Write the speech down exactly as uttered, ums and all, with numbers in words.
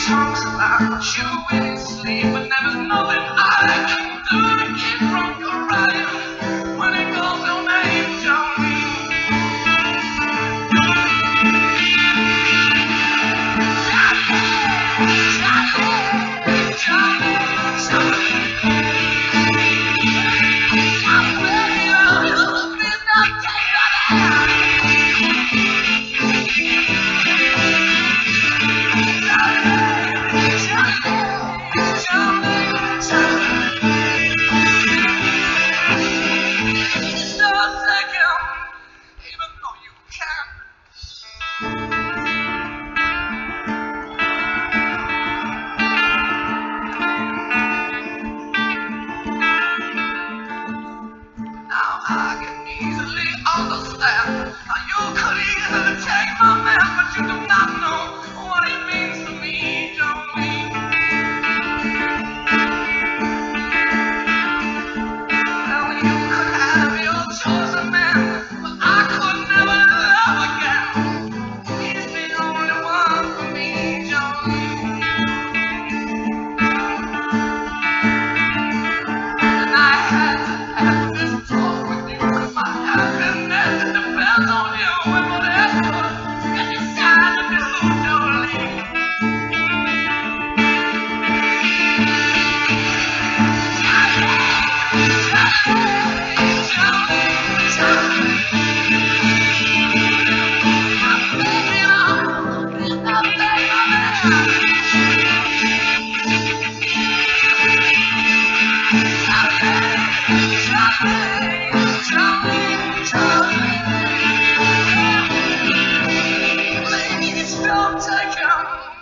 talks about you in his sleep, but never knowing I can do to keep from crying when it calls your name, Jolene. I can easily understand how you could easily take my man, but you do not know what it means to me, Jolene. Well, you could have your chosen man, but I could never love again. He's the only one for me, Jolene. And I had to have this talk with you. Happiness depends on you and whatever you decide to do, Jolene. Jolene, Jolene, Jolene. I'm begging on, it's not begging on it. Jolene, Jolene, Jolene. Please don't take him.